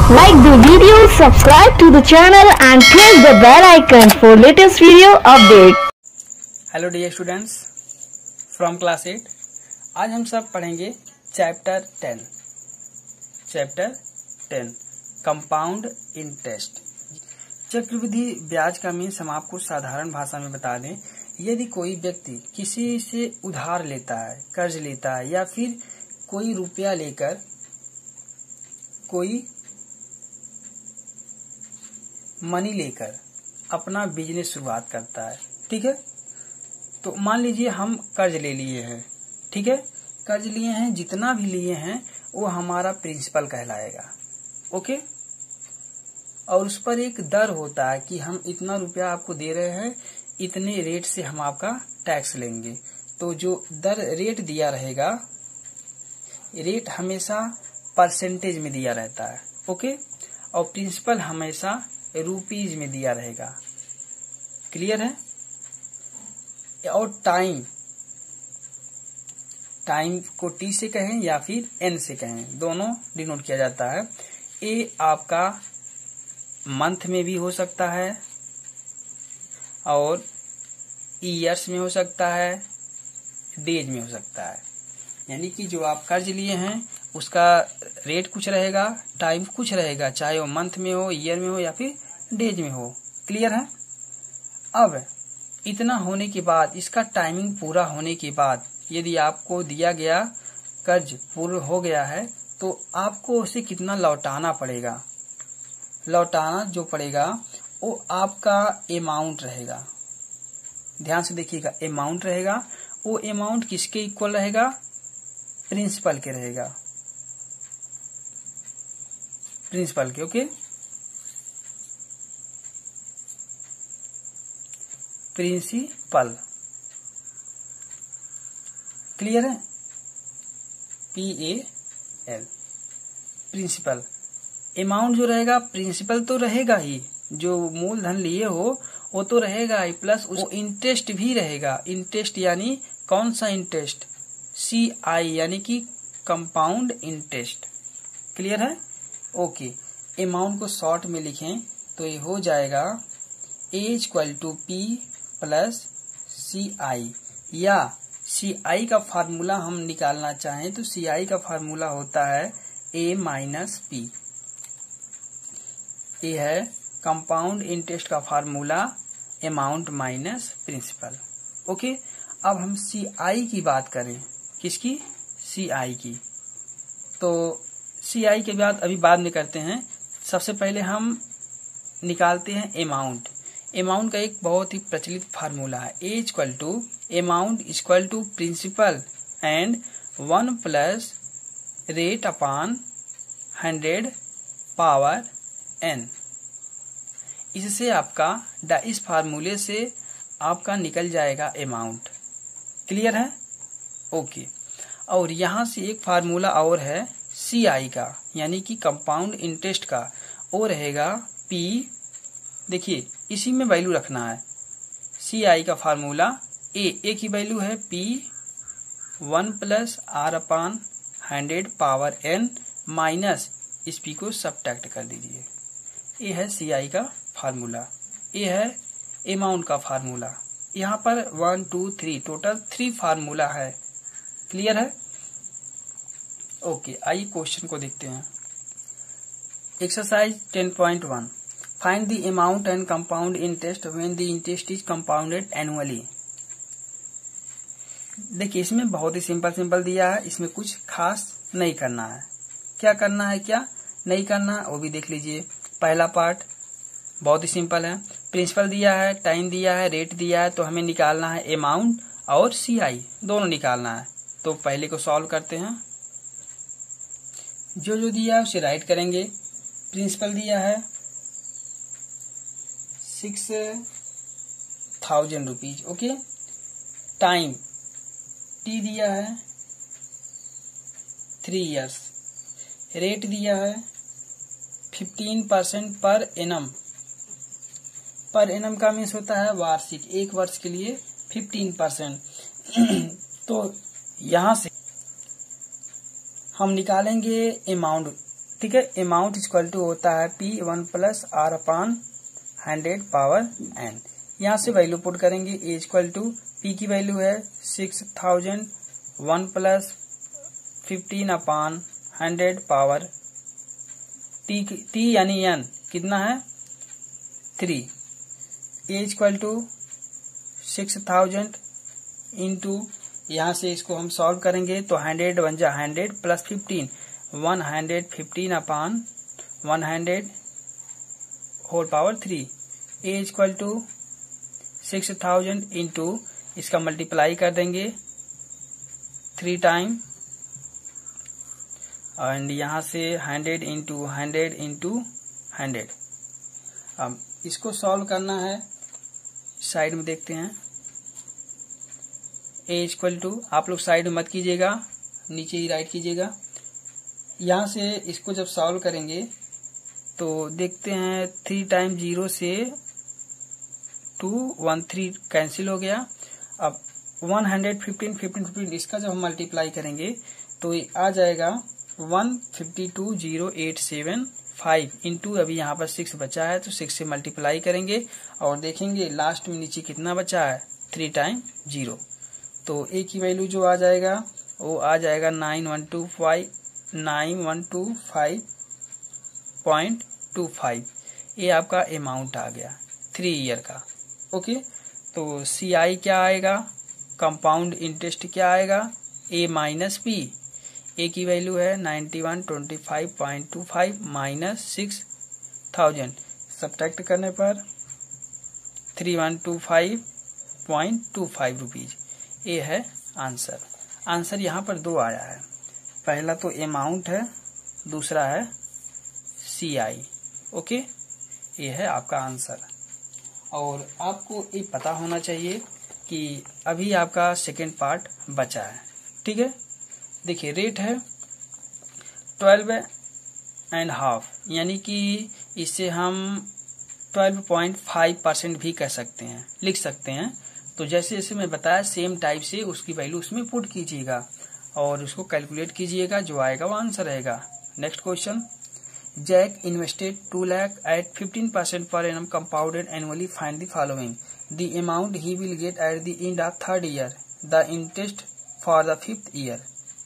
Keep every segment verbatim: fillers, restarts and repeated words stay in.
Like the video, subscribe to the channel and press the bell icon for latest video update. Hello dear students from class eight. आज हम सब पढ़ेंगे chapter ten chapter ten compound interest. चक्रवृद्धि ब्याज का means हम आपको साधारण भाषा में बता दें। यदि कोई व्यक्ति किसी से उधार लेता है, कर्ज लेता है या फिर कोई रुपया लेकर कोई मनी लेकर अपना बिजनेस शुरुआत करता है, ठीक है। तो मान लीजिए हम कर्ज ले लिए हैं, ठीक है। कर्ज लिए हैं, जितना भी लिए हैं वो हमारा प्रिंसिपल कहलाएगा, ओके। और उस पर एक दर होता है कि हम इतना रुपया आपको दे रहे हैं, इतने रेट से हम आपका टैक्स लेंगे। तो जो दर रेट दिया रहेगा, रेट हमेशा परसेंटेज में दिया रहता है, ओके। और प्रिंसिपल हमेशा रुपीज में दिया रहेगा, क्लियर है। और टाइम टाइम को टी से कहें या फिर एन से कहें, दोनों डिनोट किया जाता है। ए आपका मंथ में भी हो सकता है और ईयर्स में हो सकता है, डेज में हो सकता है। यानी कि जो आप कर्ज लिए हैं उसका रेट कुछ रहेगा, टाइम कुछ रहेगा, चाहे वो मंथ में हो, ईयर में हो या फिर डेज में हो, क्लियर है। अब इतना होने के बाद, इसका टाइमिंग पूरा होने के बाद, यदि आपको दिया गया कर्ज पूर्ण हो गया है तो आपको उसे कितना लौटाना पड़ेगा। लौटाना जो पड़ेगा वो आपका अमाउंट रहेगा। ध्यान से देखिएगा, अमाउंट रहेगा। वो अमाउंट किसके इक्वल रहेगा? प्रिंसिपल के रहेगा, प्रिंसिपल के, ओके। प्रिंसिपल, क्लियर है। P A L, principal. Amount जो रहेगा, प्रिंसिपल तो रहेगा ही, जो मूलधन लिए हो वो तो रहेगा ही, प्लस वो इंटरेस्ट भी रहेगा। इंटरेस्ट यानी कौन सा इंटरेस्ट? सी आई यानी कि कंपाउंड इंटरेस्ट, क्लियर है, ओके। अमाउंट को शॉर्ट में लिखें तो ये हो जाएगा A equal to P plus C I, या सी आई का फार्मूला हम निकालना चाहें तो सी आई का फार्मूला होता है ए माइनस पी। ये है कंपाउंड इंटरेस्ट का formula, amount minus principal, okay. अब हम सी आई की बात करें, किसकी? सी आई की। तो सी आई के बाद अभी बाद में करते हैं। सबसे पहले हम निकालते हैं अमाउंट। अमाउंट का एक बहुत ही प्रचलित फार्मूला है, A equal to amount equal to principal and one plus rate upon hundred power N. इससे आपका इस फार्मूले से आपका निकल जाएगा अमाउंट, क्लियर है, ओके। और यहाँ से एक फार्मूला और है सी आई का, यानी कि कंपाउंड इंटरेस्ट का, वो रहेगा पी। देखिए इसी में वैल्यू रखना है। सी आई का फार्मूला ए, ए की वैल्यू है P one plus R upon hundred power N minus इस पी को सब्ट्रैक्ट कर दीजिए। ये है सी आई का फार्मूला, ये है अमाउंट का फार्मूला। यहाँ पर one two three total three formula है, क्लियर है, ओके। आइए क्वेश्चन को देखते हैं। Exercise ten point one, find the amount and compound interest when the interest is compounded annually. देखिए इसमें बहुत ही सिंपल सिंपल दिया है, इसमें कुछ खास नहीं करना है। क्या करना है, क्या नहीं करना वो भी देख लीजिए। पहला पार्ट बहुत ही सिंपल है, प्रिंसिपल दिया है, टाइम दिया है, रेट दिया है, तो हमें निकालना है अमाउंट और सी आई, दोनों निकालना है। तो पहले को सॉल्व करते हैं। जो जो दिया है उसे राइट करेंगे। प्रिंसिपल दिया है six thousand rupees, okay. Time T दिया है थ्री इयर्स। रेट दिया है fifteen percent per annum. Per annum का मीन्स होता है वार्षिक, एक वर्ष के लिए फिफ्टीन परसेंट। तो यहां से हम निकालेंगे अमाउंट, ठीक है। अमाउंट इक्वल टू होता है P one plus R upon hundred power N. यहाँ से वैल्यू पुट करेंगे। ए इक्वल टू पी की वैल्यू है six thousand one plus fifteen upon hundred power T T यानी एन कितना है three. A equal to six thousand into यहाँ से इसको हम सॉल्व करेंगे तो हंड्रेड वन जा hundred plus fifteen one hundred fifteen upon one hundred whole power three. A equal to six thousand into इसका मल्टीप्लाई कर देंगे थ्री टाइम एंड यहाँ से hundred into hundred into hundred. अब इसको सॉल्व करना है, साइड में देखते हैं। ए इक्वल टू आप लोग साइड में मत कीजिएगा, नीचे ही राइट कीजिएगा। यहाँ से इसको जब सॉल्व करेंगे तो देखते हैं थ्री टाइम जीरो से टू वन थ्री कैंसिल हो गया। अब one hundred fifteen fifteen fifteen इसका जब हम मल्टीप्लाई करेंगे तो ये आ जाएगा one fifty two zero eight seven five into अभी यहाँ पर सिक्स बचा है तो सिक्स से मल्टीप्लाई करेंगे और देखेंगे लास्ट में नीचे कितना बचा है थ्री टाइम जीरो। तो ए की वैल्यू जो आ जाएगा वो आ जाएगा nine one two five nine one two five point two five. ये आपका अमाउंट आ गया थ्री ईयर का। ओके, तो सी आई क्या आएगा, कंपाउंड इंटरेस्ट क्या आएगा, ए माइनस पी। ए की वैल्यू है ninety one twenty five point two five minus six thousand, subtract करने पर three one two five point two five rupees. ये है आंसर। आंसर यहाँ पर दो आया है, पहला तो अमाउंट है, दूसरा है सी आई। ओके, ये है आपका आंसर। और आपको ये पता होना चाहिए कि अभी आपका सेकेंड पार्ट बचा है। ठीक है, देखिए रेट है ट्वेल्व एंड हाफ, यानी कि इसे हम ट्वेल्व पॉइंट फाइव परसेंट भी कह सकते हैं, लिख सकते हैं। तो जैसे जैसे मैं बताया सेम टाइप से उसकी वैल्यू उसमें पुट कीजिएगा और उसको कैलकुलेट कीजिएगा, जो आएगा वो आंसर रहेगा। Next question, Jack invested two lakh at fifteen percent per annum compounded annually, find the following. The amount he will get at the end of third year, the interest for the fifth year.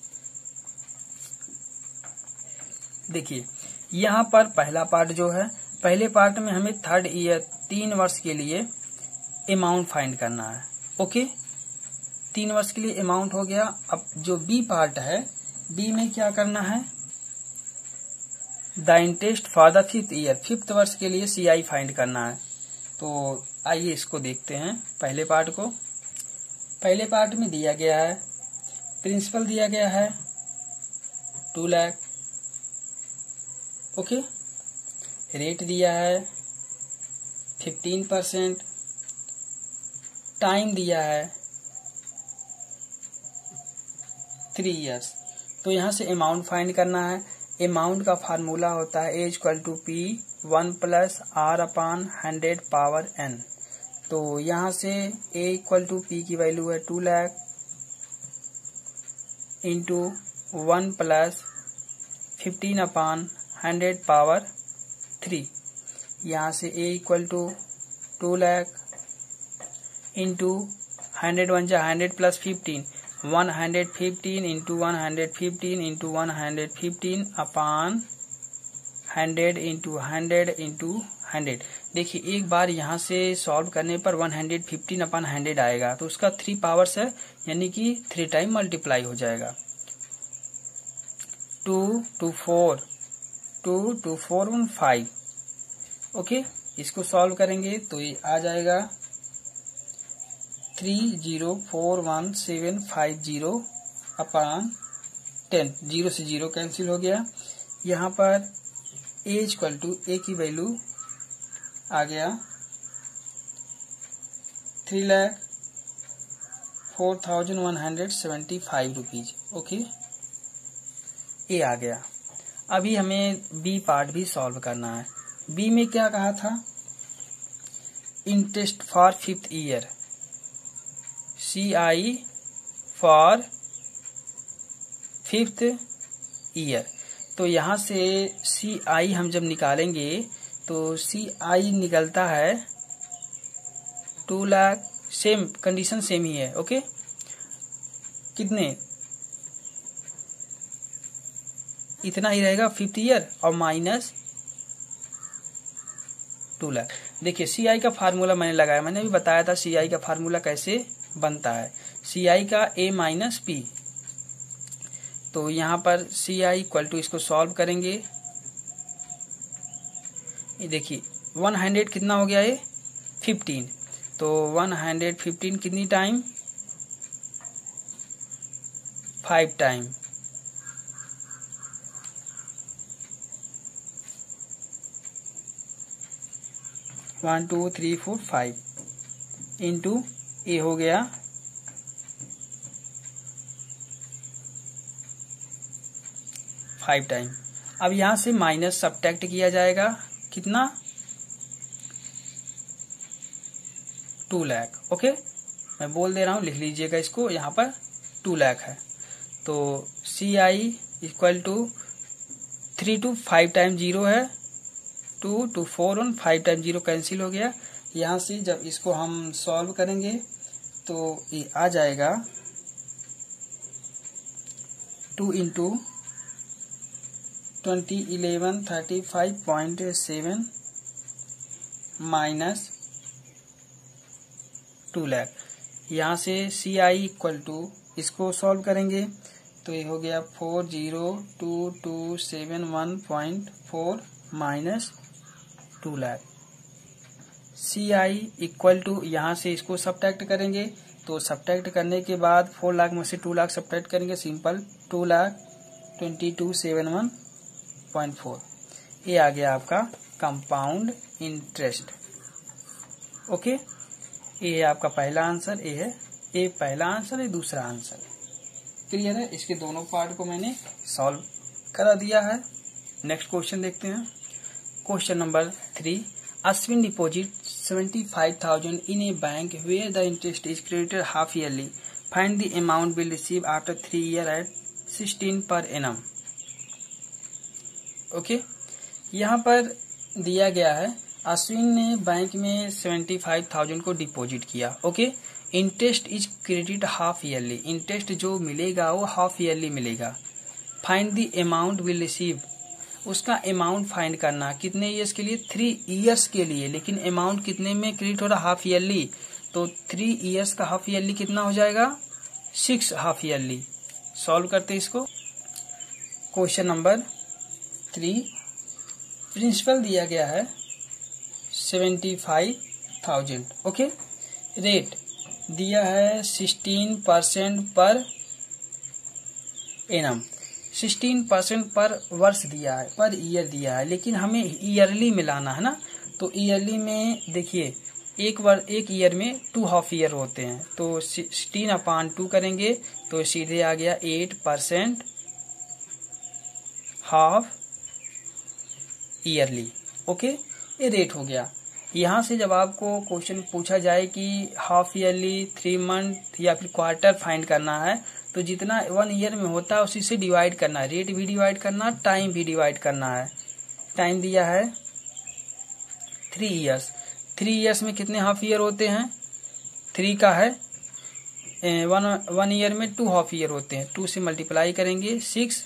देखिए यहाँ पर पहला part जो है, पहले part में हमें third year तीन वर्ष के लिए अमाउंट फाइंड करना है। ओके, तीन वर्ष के लिए अमाउंट हो गया। अब जो बी पार्ट है, बी में क्या करना है, the interest for the fifth year, fifth वर्ष के लिए सी आई फाइंड करना है। तो आइए इसको देखते हैं पहले पार्ट को। पहले पार्ट में दिया गया है प्रिंसिपल दिया गया है टू लाख। ओके, रेट दिया है फिफ्टीन परसेंट, टाइम दिया है थ्री इयर्स। तो यहाँ से अमाउंट फाइंड करना है। अमाउंट का फार्मूला होता है A equal to P one plus R upon hundred power N. तो यहाँ से ए इक्वल टू पी की वैल्यू है two lakh into one plus fifteen upon hundred power three. यहाँ से A equal to two lakh into hundred one जा hundred plus fifteen, one hundred fifteen into one hundred fifteen into one hundred fifteen upon hundred into hundred into hundred. देखिए एक बार यहाँ से solve करने पर one hundred fifteen upon hundred आएगा, तो उसका थ्री पावर्स है, यानी कि थ्री टाइम मल्टीप्लाई हो जाएगा। Two two four two two four one five. Okay, इसको सॉल्व करेंगे तो ये आ जाएगा three zero four one seven five zero upon ten. Zero से जीरो कैंसिल हो गया। यहाँ पर ए इक्वल टू ए की वैल्यू आ गया three lakh four thousand one hundred seventy five rupees. Okay, A आ गया। अभी हमें बी पार्ट भी सॉल्व करना है। बी में क्या कहा था, interest for fifth year, C I for fifth year. तो यहाँ से सी आई हम जब निकालेंगे तो सी आई निकलता है two lakh, same condition same ही है। ओके, कितने, इतना ही रहेगा फिफ्थ ईयर और माइनस टू लाख। देखिए सी आई का फार्मूला मैंने लगाया, मैंने अभी बताया था सी आई का फार्मूला कैसे बनता है। सी आई का ए माइनस पी, तो यहाँ पर सी आई इक्वल टू, इसको सॉल्व करेंगे, ये देखिए वन हंड्रेड कितना हो गया, ये फिफ्टीन, तो वन हंड्रेड फिफ्टीन कितनी time, five time, one two three four five into A हो गया फाइव टाइम। अब यहां से माइनस सब्ट्रैक्ट किया जाएगा, कितना, टू लाख। ओके, मैं बोल दे रहा हूं, लिख लीजिएगा इसको, यहाँ पर टू लाख है। तो C I equal to three two five time zero है, two two four one, five time zero cancel हो गया। यहाँ से जब इसको हम सॉल्व करेंगे तो ये आ जाएगा two into twenty eleven thirty five point seven minus two lakh. यहाँ से सी आई इक्वल टू, इसको सॉल्व करेंगे तो ये हो गया four zero two two seven one point four minus two lakh. C I equal to, यहाँ से इसको सब्ट्रैक्ट करेंगे तो सब्ट्रैक्ट करने के बाद फोर लाख में से टू लाख सब्ट्रैक्ट करेंगे, simple two lakh twenty two seven one point four. ये आ गया आपका कंपाउंड इंटरेस्ट। ओके, ये है आपका पहला आंसर, ये है ये पहला आंसर, ये दूसरा आंसर। क्लियर है, इसके दोनों पार्ट को मैंने सॉल्व करा दिया है। नेक्स्ट क्वेश्चन देखते हैं। Question number three, Ashwin deposit seventy five thousand in a bank where the interest is credited half yearly, find the amount will receive after three year at sixteen per annum. Okay, यहाँ पर दिया गया है अश्विन ने bank में seventy five thousand को deposit किया। Okay, interest is credit half yearly, interest जो मिलेगा वो हाफ ईयरली मिलेगा। Find the amount will receive, उसका अमाउंट फाइंड करना, कितने ईयर्स के लिए, थ्री ईयर्स के लिए, लेकिन अमाउंट कितने में क्रेडिट हो रहा, हाफ ईयरली, तो थ्री ईयर्स का हाफ ईयरली कितना हो जाएगा, सिक्स हाफ ईयरली। सॉल्व करते इसको। क्वेश्चन नंबर थ्री, प्रिंसिपल दिया गया है seventy five thousand. Okay, rate दिया है sixteen percent per annum, sixteen percent पर वर्ष दिया है, पर ईयर दिया है, लेकिन हमें ईयरली मिलाना है ना। तो ईयरली में देखिए एक बार एक ईयर में टू हाफ ईयर होते हैं, तो सिक्सटीन अपान टू करेंगे तो सीधे आ गया eight percent half yearly. Okay, ये रेट हो गया। यहाँ से जब आपको क्वेश्चन पूछा जाए कि हाफ ईयरली, थ्री मंथ या फिर क्वार्टर फाइंड करना है, तो जितना वन ईयर में होता है उसी से डिवाइड करना है, रेट भी डिवाइड करना, टाइम भी डिवाइड करना है। टाइम दिया है थ्री इयर्स, थ्री इयर्स में कितने हाफ ईयर होते हैं, थ्री का है वन वन ईयर में टू हाफ ईयर होते हैं, टू से मल्टीप्लाई करेंगे सिक्स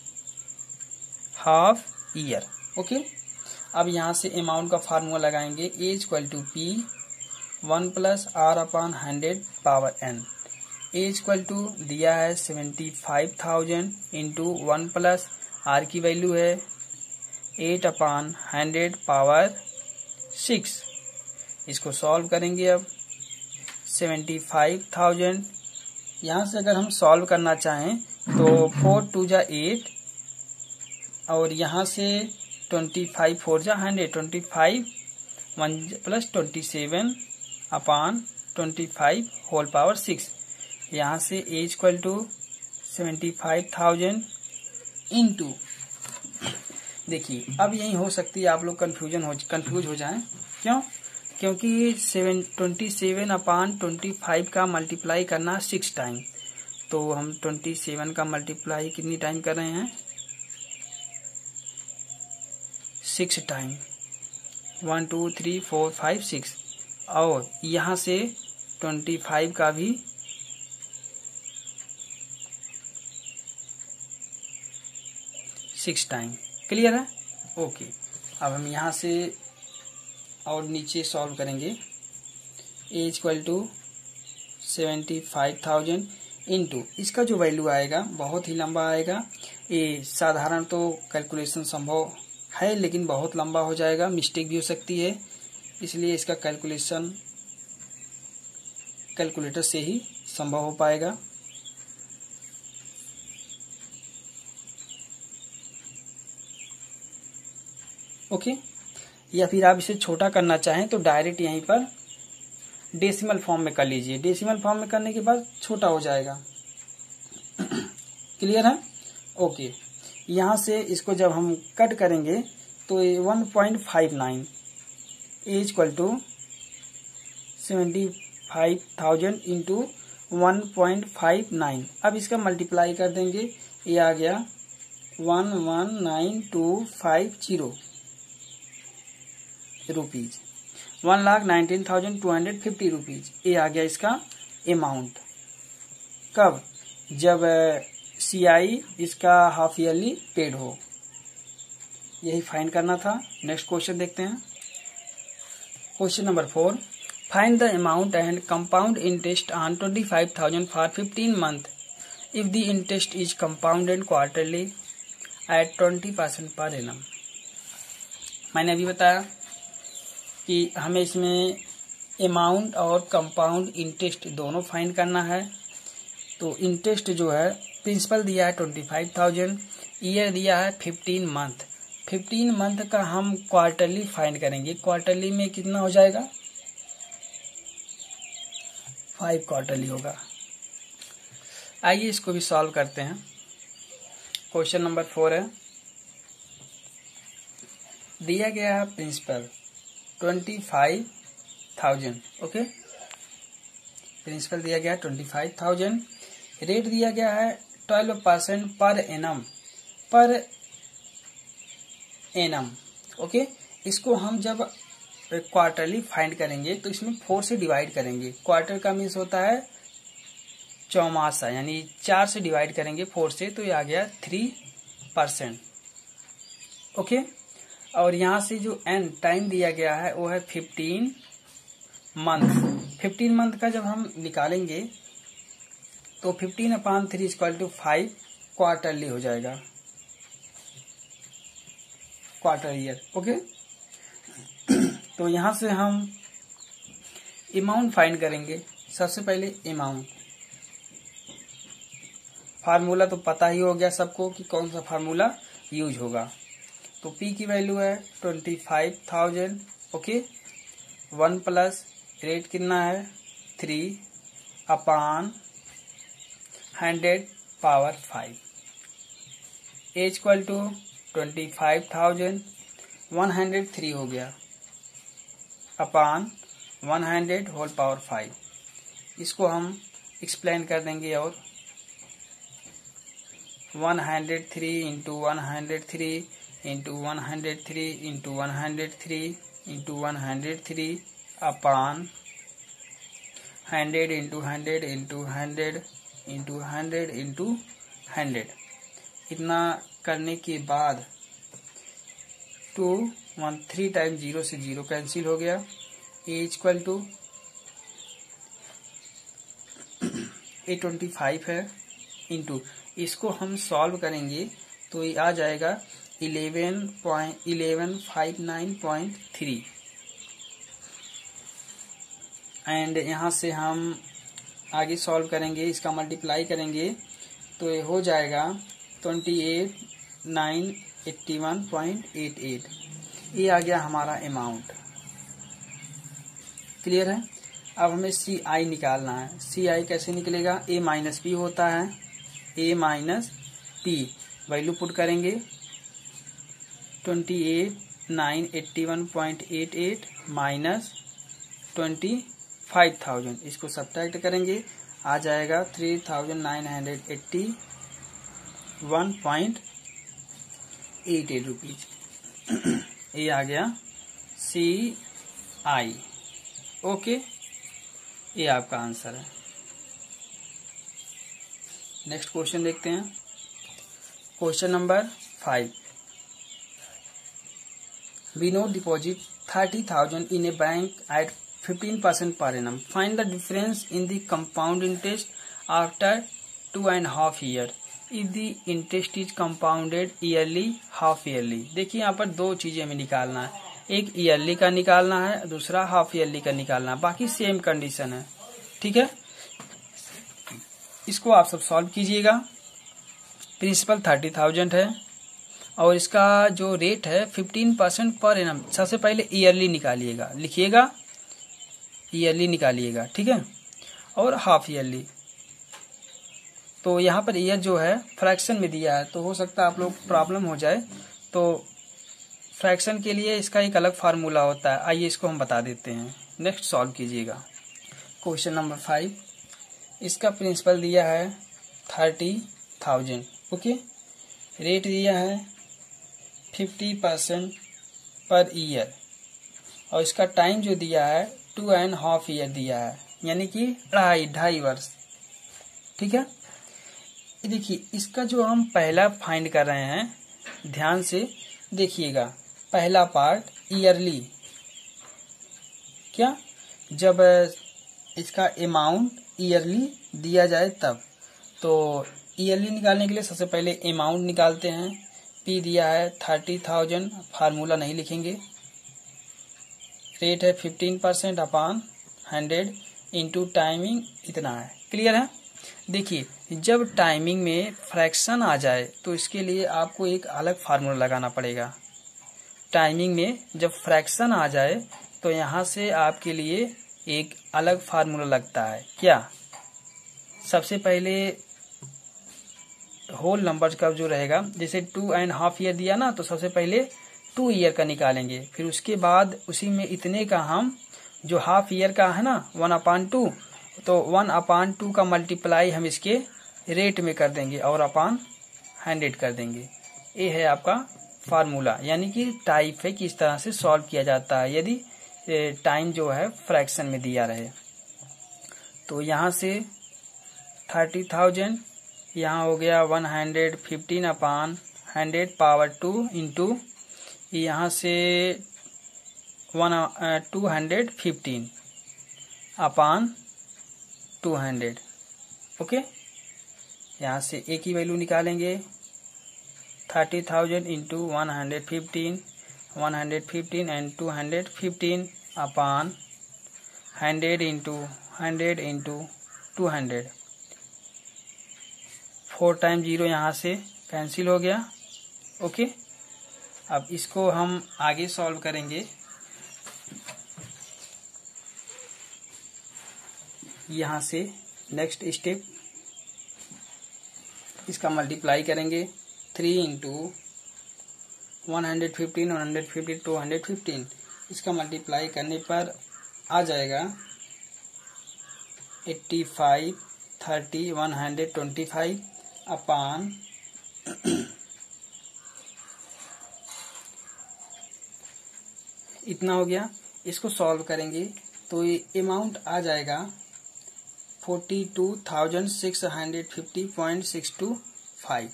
हाफ ईयर। ओके, अब यहाँ से अमाउंट का फार्मूला लगाएंगे, A equal to P one plus R upon hundred power N. A equal to दिया है seventy five thousand into one plus R की वैल्यू है eight upon hundred power six. इसको सॉल्व करेंगे। अब सेवेंटी फाइव थाउजेंड यहाँ से अगर हम सॉल्व करना चाहें तो फोर टू जा एट और यहाँ से ट्वेंटी फाइव फोर जा hundred, twenty five one plus twenty seven upon twenty five whole power six. यहाँ से A equal to seventy five thousand into, देखिए अब यही हो सकती है आप लोग कंफ्यूजन हो कंफ्यूज हो जाएं। क्यों? क्योंकि seven twenty seven upon twenty five का मल्टीप्लाई करना सिक्स टाइम, तो हम ट्वेंटी सेवन का मल्टीप्लाई कितनी टाइम कर रहे हैं, six time, one two three four five six, और यहाँ से ट्वेंटी फाइव का भी सिक्स टाइम। क्लियर है? ओके। अब हम यहाँ से और नीचे सॉल्व करेंगे। A equal to seventy five thousand into इसका जो वैल्यू आएगा बहुत ही लंबा आएगा। ये साधारण तो कैलकुलेशन संभव है लेकिन बहुत लंबा हो जाएगा, मिस्टेक भी हो सकती है, इसलिए इसका कैलकुलेशन कैलकुलेटर से ही संभव हो पाएगा। ओके, या फिर आप इसे छोटा करना चाहें तो डायरेक्ट यहीं पर डेसिमल फॉर्म में कर लीजिए। डेसिमल फॉर्म में करने के बाद छोटा हो जाएगा। क्लियर है? ओके। यहाँ से इसको जब हम कट करेंगे तो ये one point five nine A equal to seventy five thousand into one point five nine. अब इसका मल्टीप्लाई कर देंगे, ये आ गया one one nine two five zero rupees, one lakh nineteen thousand two hundred fifty rupees. ये आ गया इसका अमाउंट। कब? जब सी आई इसका हाफ ईयरली पेड हो। यही फाइंड करना था। नेक्स्ट क्वेश्चन देखते हैं। Question number four, find the amount and compound interest on twenty five thousand for fifteen month if the interest is compounded quarterly at twenty percent per annum. मैंने अभी बताया कि हमें इसमें अमाउंट और कंपाउंड इंटरेस्ट दोनों फाइंड करना है। तो इंटरेस्ट जो है, प्रिंसिपल दिया है ट्वेंटी फाइव थाउजेंड, ईयर दिया है फिफ्टीन मंथ। फिफ्टीन मंथ का हम क्वार्टरली फाइंड करेंगे। क्वार्टरली में कितना हो जाएगा? फाइव क्वार्टरली होगा। आइए इसको भी सॉल्व करते हैं। क्वेश्चन नंबर फोर है, दिया गया है principal twenty five thousand. Okay, principal दिया गया है ट्वेंटी फाइव थाउजेंड, रेट दिया गया है twelve percent per annum per annum. Okay, इसको हम जब क्वार्टरली फाइंड करेंगे तो इसमें फोर से डिवाइड करेंगे। क्वार्टर का मीन्स होता है चौमासा, यानी चार से डिवाइड करेंगे फोर से, तो ये आ गया थ्री परसेंट। ओके, और यहाँ से जो एन टाइम दिया गया है वो है फिफ्टीन मंथ। फिफ्टीन मंथ का जब हम निकालेंगे तो fifteen upon three equal to five quarterly हो जाएगा, क्वार्टर ईयर। ओके, तो यहाँ से हम अमाउंट फाइंड करेंगे। सबसे पहले अमाउंट, फार्मूला तो पता ही हो गया सबको कि कौन सा फार्मूला यूज होगा। तो P की वैल्यू है twenty five thousand. Okay, one plus rate कितना है three upon hundred power five, A equal to twenty five thousand, one hundred three हो गया upon one hundred whole power five. इसको हम एक्सप्लेन कर देंगे, और one hundred three into one hundred three into one hundred three into one hundred three into one hundred three upon hundred into hundred into hundred into hundred into hundred. इतना करने के बाद two one three time zero से zero cancel हो गया। A equal to A twenty five है into, इसको हम सॉल्व करेंगे तो ये आ जाएगा eleven point eleven five nine point three, and यहाँ से हम आगे सॉल्व करेंगे, इसका मल्टीप्लाई करेंगे तो ये हो जाएगा twenty eight nine eighty one point eight eight. ये आ गया हमारा अमाउंट। क्लियर है? अब हमें सी आई निकालना है। सी आई कैसे निकलेगा? ए माइनस पी होता है, A minus P value put करेंगे twenty eight nine eighty one point eight eight minus twenty five thousand, इसको सब्ट्रैक्ट करेंगे, आ जाएगा three thousand nine hundred eighty one point eight eight rupees. ये आ गया सी आई। ओके, ये आपका आंसर है। नेक्स्ट क्वेश्चन देखते हैं। Question number five. Vinod deposit thirty thousand in a bank at fifteen percent per annum. Find the difference in the compound interest after two and half year if the interest is compounded yearly half yearly. देखिए यहाँ पर दो चीजें हमें निकालना है, एक yearly का निकालना है, दूसरा हाफ ईयरली का निकालना है। बाकी सेम कंडीशन है, ठीक है। इसको आप सब सॉल्व कीजिएगा। प्रिंसिपल थर्टी थाउजेंड है और इसका जो रेट है फिफ्टीन परसेंट पर एनम। सबसे पहले ईयरली निकालिएगा, लिखिएगा ईयरली निकालिएगा, ठीक है, और हाफ ईयरली। तो यहाँ पर ईयर जो है फ्रैक्शन में दिया है, तो हो सकता है आप लोग प्रॉब्लम हो जाए, तो फ्रैक्शन के लिए इसका एक अलग फार्मूला होता है। आइए इसको हम बता देते हैं। नेक्स्ट सॉल्व कीजिएगा। Question number five. इसका प्रिंसिपल दिया है थर्टी थाउजेंड। ओके, रेट दिया है फिफ्टी परसेंट पर ईयर और इसका टाइम जो दिया है टू एंड हाफ ईयर दिया है, यानी कि ढाई ढाई वर्ष, ठीक है। देखिए इसका जो हम पहला फाइंड कर रहे हैं, ध्यान से देखिएगा। पहला पार्ट ईयरली, क्या जब इसका अमाउंट ईयरली दिया जाए तब, तो ईयरली निकालने के लिए सबसे पहले अमाउंट निकालते हैं। पी दिया है थर्टी थाउजेंड, फार्मूला नहीं लिखेंगे। रेट है fifteen percent upon hundred into timing इतना है। क्लियर है। देखिए जब टाइमिंग में फ्रैक्शन आ जाए तो इसके लिए आपको एक अलग फार्मूला लगाना पड़ेगा। टाइमिंग में जब फ्रैक्शन आ जाए तो यहाँ से आपके लिए एक अलग फार्मूला लगता है। क्या? सबसे पहले होल नंबर का जो रहेगा, जैसे टू एंड हाफ ईयर दिया ना, तो सबसे पहले टू ईयर का निकालेंगे, फिर उसके बाद उसी में इतने का हम जो हाफ ईयर का है ना वन अपान टू, तो वन अपान टू का मल्टीप्लाई हम इसके रेट में कर देंगे और अपान हंड्रेड कर देंगे। ये है आपका फार्मूला, यानी कि टाइप है कि इस तरह से सॉल्व किया जाता है यदि टाइम जो है फ्रैक्शन में दिया रहे। तो यहाँ से थर्टी थाउजेंड, यहाँ हो गया one hundred fifteen upon hundred power two into यहाँ से one two hundred fifteen upon two hundred. Okay, यहाँ से एक ही वैल्यू निकालेंगे, thirty thousand into one hundred fifteen, one hundred fifteen and two hundred fifteen upon hundred into hundred into two hundred. Four time zero यहाँ से cancel हो गया। Okay, अब इसको हम आगे सॉल्व करेंगे। यहाँ से नेक्स्ट स्टेप, इसका मल्टीप्लाई करेंगे, three into one hundred fifteen, one hundred fifteen, two hundred fifteen, इसका मल्टीप्लाई करने पर आ जाएगा eighty five, thirty, one hundred twenty five upon इतना हो गया। इसको सॉल्व करेंगे तो ये अमाउंट आ जाएगा forty two thousand six hundred fifty point six two five.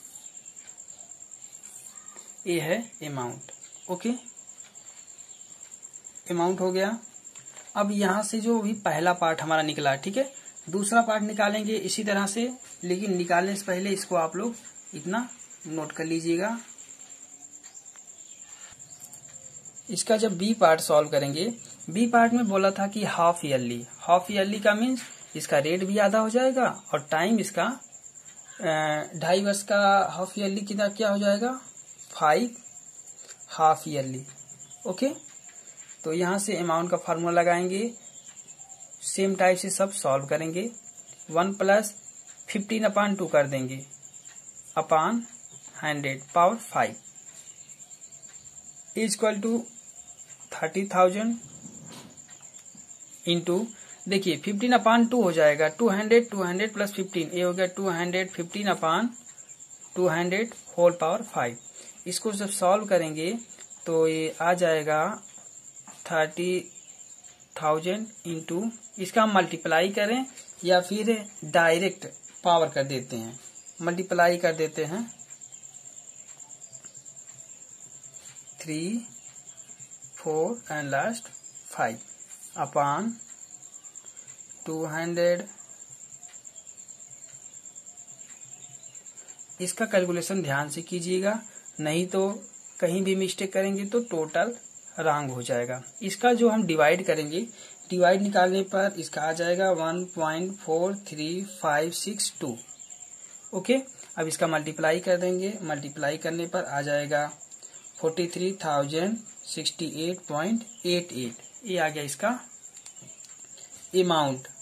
ये है अमाउंट। ओके, अमाउंट हो गया। अब यहां से जो भी पहला पार्ट हमारा निकला, ठीक है, दूसरा पार्ट निकालेंगे इसी तरह से, लेकिन निकालने से पहले इसको आप लोग इतना नोट कर लीजिएगा। इसका जब बी पार्ट सॉल्व करेंगे, बी पार्ट में बोला था कि हाफ ईयरली, हाफ ईयरली का मीन्स इसका रेट भी आधा हो जाएगा और टाइम इसका ढाई वर्ष का हाफ ईयरली कितना क्या हो जाएगा, फाइव हाफ ईयरली। ओके, तो यहाँ से अमाउंट का फार्मूला लगाएंगे, सेम टाइप से सब सॉल्व करेंगे। One plus fifteen upon two कर देंगे upon hundred power five is equal to thirty thousand into, देखिए फिफ्टीन अपान टू हो जाएगा, two hundred, two hundred plus fifteen, ये हो गया two hundred fifteen upon two hundred whole power five. इसको जब सॉल्व करेंगे तो ये आ जाएगा थर्टी थाउजेंड इंटू, इसका हम मल्टीप्लाई करें या फिर डायरेक्ट पावर कर देते हैं, मल्टीप्लाई कर देते हैं, three four and last five upon two hundred. इसका कैलकुलेशन ध्यान से कीजिएगा, नहीं तो कहीं भी मिस्टेक करेंगे तो टोटल रॉन्ग हो जाएगा। इसका जो हम डिवाइड करेंगे, डिवाइड निकालने पर इसका आ जाएगा one point four three five six two. Okay, अब इसका मल्टीप्लाई कर देंगे, मल्टीप्लाई करने पर आ जाएगा forty three thousand sixty eight point eight eight. ये आ गया इसका अमाउंट।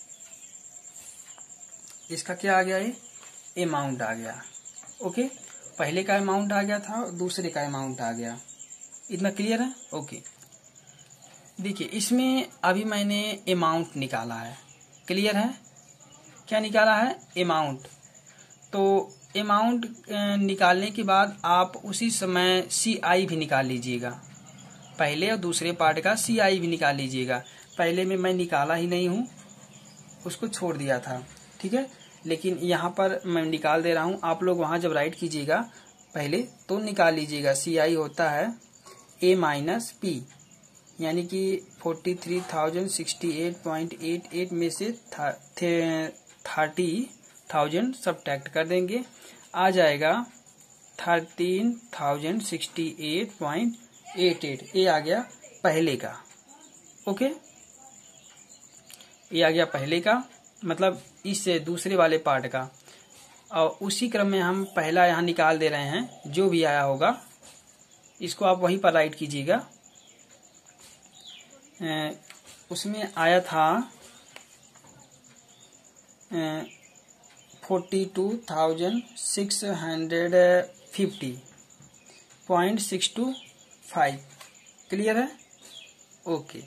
इसका क्या आ गया, ये अमाउंट आ गया। ओके, पहले का अमाउंट आ गया था, दूसरे का अमाउंट आ गया। इतना क्लियर है? ओके, देखिए इसमें अभी मैंने अमाउंट निकाला है, क्लियर है? क्या निकाला है? अमाउंट। तो अमाउंट निकालने के बाद आप उसी समय सी आई भी निकाल लीजिएगा, पहले और दूसरे पार्ट का सी आई भी निकाल लीजिएगा। पहले में मैं निकाला ही नहीं हूँ, उसको छोड़ दिया था, ठीक है, लेकिन यहाँ पर मैं निकाल दे रहा हूँ। आप लोग वहाँ जब राइट कीजिएगा पहले तो निकाल लीजिएगा। सी आई होता है ए माइनस पी, यानी कि forty three thousand sixty eight point eight eight में से थर्टी थाउजेंड सब्ट्रैक्ट कर देंगे, आ जाएगा thirteen thousand sixty eight point eight eight. ये आ गया पहले का। ओके, ये आ गया पहले का, मतलब इससे दूसरे वाले पार्ट का। और उसी क्रम में हम पहला यहाँ निकाल दे रहे हैं, जो भी आया होगा इसको आप वहीं पर राइट कीजिएगा। उसमें आया था forty two thousand six hundred fifty point six two five. Clear है? ओके,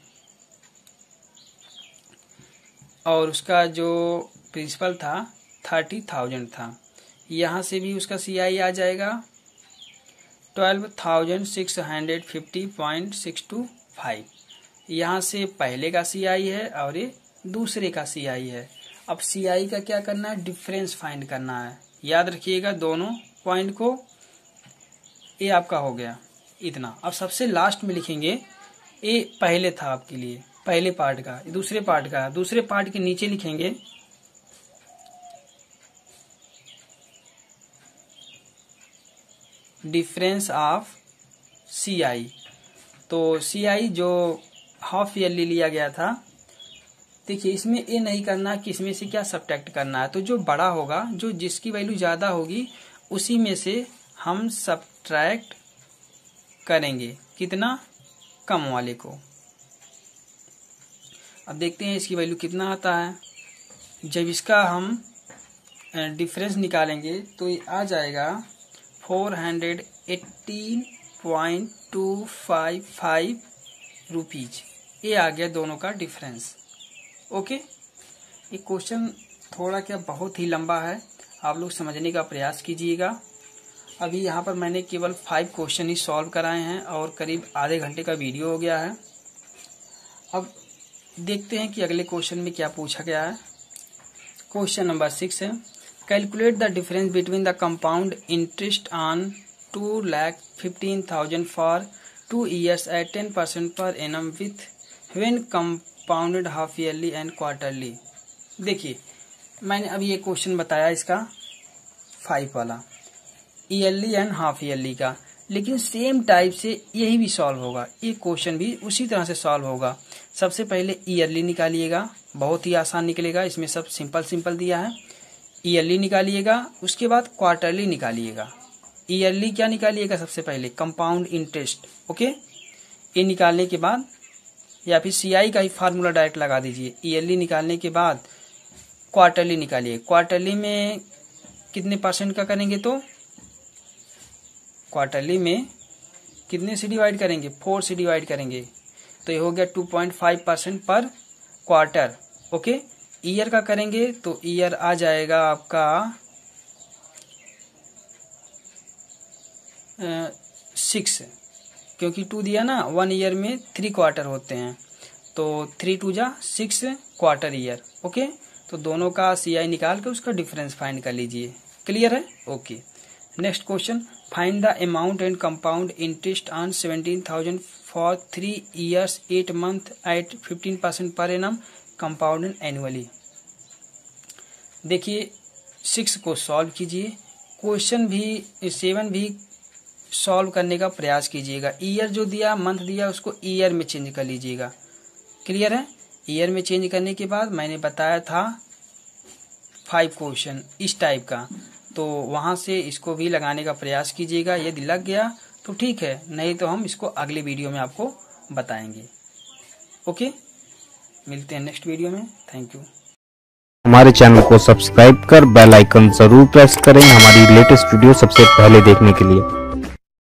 और उसका जो प्रिंसिपल था थर्टी थाउजेंड था। यहाँ से भी उसका सी आई आ जाएगा twelve thousand six hundred fifty point six two five. यहाँ से पहले का सी आई है और ये दूसरे का सी आई है। अब सी आई का क्या करना है? डिफरेंस फाइंड करना है। याद रखिएगा दोनों पॉइंट को। ये आपका हो गया इतना। अब सबसे लास्ट में लिखेंगे, ये पहले था आपके लिए, पहले पार्ट का, दूसरे पार्ट का, दूसरे पार्ट के नीचे लिखेंगे डिफरेंस ऑफ सी आई। तो सी आई जो हाफ ईयरली लिया गया था, देखिए इसमें ये नहीं करना कि इसमें से क्या सब्ट्रैक्ट करना है। तो जो बड़ा होगा, जो जिसकी वैल्यू ज्यादा होगी, उसी में से हम सब्ट्रैक्ट करेंगे। कितना? कम वाले को। अब देखते हैं इसकी वैल्यू कितना आता है। जब इसका हम डिफरेंस निकालेंगे तो ये आ जाएगा four hundred eighteen point two five five rupees. ये आ गया दोनों का डिफरेंस। ओके, ये क्वेश्चन थोड़ा क्या बहुत ही लंबा है, आप लोग समझने का प्रयास कीजिएगा। अभी यहाँ पर मैंने केवल फाइव क्वेश्चन ही सॉल्व कराए हैं और करीब आधे घंटे का वीडियो हो गया है। अब देखते हैं कि अगले क्वेश्चन में क्या पूछा गया है। क्वेश्चन नंबर सिक्स है, calculate the difference between the compound interest on two lakh fifteen thousand for two years at ten percent per annum with when compounded half yearly and quarterly. देखिए मैंने अभी ये क्वेश्चन बताया इसका फाइव वाला, yearly and half yearly का, लेकिन same type से यही भी सॉल्व होगा। ये क्वेश्चन भी उसी तरह से सॉल्व होगा। सबसे पहले ईयरली निकालिएगा, बहुत ही आसान निकलेगा, इसमें सब सिंपल सिंपल दिया है। ईयरली निकालिएगा, उसके बाद क्वार्टरली निकालिएगा। ईयरली क्या निकालिएगा? सबसे पहले कंपाउंड इंटरेस्ट। ओके, ये निकालने के बाद या फिर सीआई का ही फार्मूला डायरेक्ट लगा दीजिए। ईयरली निकालने के बाद क्वार्टरली निकालिए। क्वार्टरली में कितने परसेंट का करेंगे? तो क्वार्टरली में कितने से डिवाइड करेंगे? फोर से डिवाइड करेंगे, तो ये हो गया two point five percent per quarter. Okay, year का करेंगे तो ईयर आ जाएगा आपका सिक्स। क्योंकि टू दिया ना, वन ईयर में थ्री क्वार्टर होते हैं, तो थ्री टू जा सिक्स क्वार्टर ईयर। ओके, तो दोनों का सी आई निकाल के उसका डिफरेंस फाइंड कर लीजिए। क्लियर है? Okay. Next question, find the amount and compound interest on seventeen thousand for three years eight month at fifteen percent per annum compound annually. देखिए सिक्स को सॉल्व कीजिए, क्वेश्चन भी सेवन भी solve करने का प्रयास कीजिएगा। ईयर जो दिया, मंथ दिया, उसको ईयर में चेंज कर लीजिएगा। क्लियर है? ईयर में चेंज करने के बाद मैंने बताया था फाइव क्वेश्चन इस टाइप का, तो वहां से इसको भी लगाने का प्रयास कीजिएगा। यदि लग गया तो ठीक है, नहीं तो हम इसको अगले वीडियो में आपको बताएंगे। ओके, मिलते हैं नेक्स्ट वीडियो में। Thank you. हमारे चैनल को सब्सक्राइब कर बेल आइकन जरूर प्रेस करें हमारी लेटेस्ट वीडियो सबसे पहले देखने के लिए।